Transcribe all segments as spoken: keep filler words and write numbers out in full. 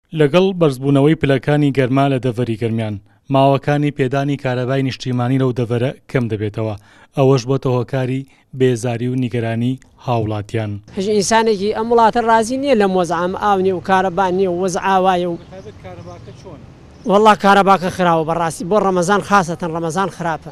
لەگەڵ بەرزبوونەوەی پلەکانی گەرما لە دەڤەری گەرمیان ماوەکانی پێدانی کارەبای نیشتیمانی لەو دەڤەرە کەم دەبێتەوە ئەوەش بۆتە هۆکاری بێزاری و نیگەرانی هاوڵاتیان. هیچ ئینسانێکی ئەم وڵاتە ڕازی نییە لەم وەزعام ئاو نیە و کارەبا نییە و وەزع ئاوایە و وەڵڵا کارەباکە خراوە بەڕاستی بۆ ڕەمەزان خاسەتەن ڕەمەزان خراپە.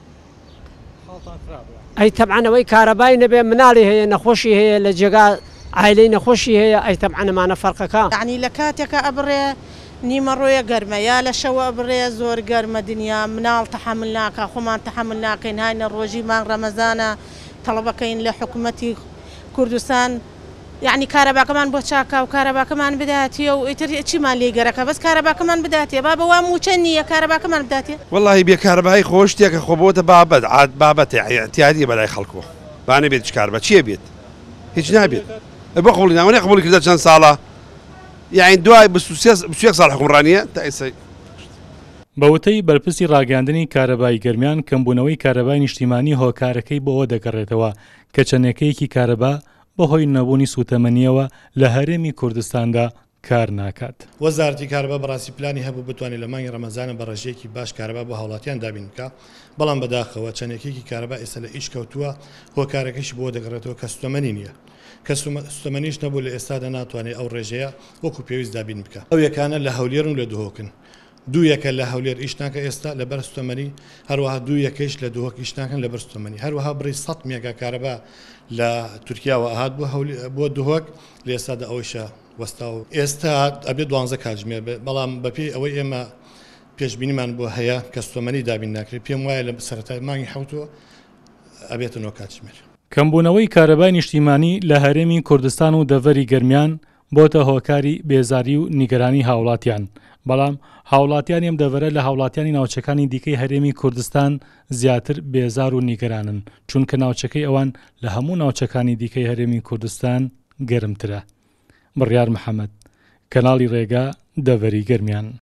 ئەی تەبعەنەوەی کارەبای نەبێ مناڵی هەیە نەخۆشی هەیە لە جێگا عایلەی نەخۆشی هەیە ئەی تەبعەنەمانە فەرقەکە. یعنی لە کاتێکە ئەبڕێ نیمە ڕۆیە گەرمە یا لە شەوە بڕێ زۆر گەرمە دنیا مناڵ تەحەمل ناکە خۆمان تەحەمل ناکەین هاینە ڕۆژی مانگ ڕەمەزانە تەڵەبەکەین لە حکوومەتی کوردستان یعنی کارەباکەمان بۆ چاکە و کارەباکەمان بداتێ و ئیتر چیمان لێ گەرەکە بەس کارەباکەمان بداتێ با بەوا موچە نییە کارەباکەمان بداتێ. وەڵڵاهی بێ کارەبای خۆش شتێکە خۆ بۆتە بابەت عاد بابەتێ احتیاجی بەلای خەڵکۆ بانە بێت کارەبا چییە بێت هیچ نابێت بۆ قبوڵی ناوەی قبوڵی کردە چەند ساڵە یعنی دوای بسوێک ساڵ حکومڕانیە تا ئێستا. بەوتەی بەرپرسی ڕاگەاندنی کارەبای گەرمیان کەمبوونەوەی کارەبای نیشتیمانی هۆکارەکەی بۆ ئەوە دەگەڕێتەوە کە چەنێکەیەکی کارەبا بەهۆی نەبوونی سوتەمەنیەوە لە هەرێمی کوردستاندا کار ناکات. وەزارەتی کارەبا بەڕاستی پلانی هەبوو بتوانێت لە مانگی ڕەمەزانە بە ڕێژەیەکی باش کارەبا بۆ هاوڵاتیان دابین بکە بەڵام بەداخەوە چەندێکێکی کارەبا ئێستا لە ئیش کەوتووە هۆکارەکەیش بۆ دەگەڕێتەوە کە سوتەمەنی نییە کە سوتەمەنیش نەبوو لە ئێستادا ناتوانێت ئەو ڕێژەیە وەکو پێویست دابین بکە. ئەو یەکانە لە هەولێر و لە دوهۆکن دوو یەکە لە هەولێر ئیش ناکە ئێستا لەبەر سوتەمەنی هەروەها دوو یەکەش لە دوهۆک ئیش ناکەن لەبەر سوتەمەنی هەروەها بڕی سەد مێگا کارەبا لە تورکیاوە ئاهات بۆ دوهۆک لە ئێستادا ئەوەشە وەستا و ئێستا ئەبێت دوانزە کاتژمێر بەڵام بەپێی ئەوەی ئێمە پێشبینیمان بۆ هەیە کە سوتەمەنی دابین ناکرێت پێم وایە لە سەرەتای مانگی حوتەوە ئەبێتە نۆ کاتژمێر. کەمبوونەوەی کارەبای نیشتیمانی لە هەرێمی کوردستان و دەڤەری گەرمیان بۆتە هۆکاری بێزاری و نیگەرانی هاوڵاتیان بەڵام هاوڵاتیان ئەم دەڤەرە لە هاوڵاتیانی ناوچەکانی دیکەی هەرێمی کوردستان زیاتر بێزار و نیگەرانن چونکە ناوچەکەی ئەوان لە هەموو ناوچەکانی دیکەی هەرێمی کوردستان گەرمترە. بڕیار محەممەد کەناڵی ڕێگا دەڤەری گەرمیان.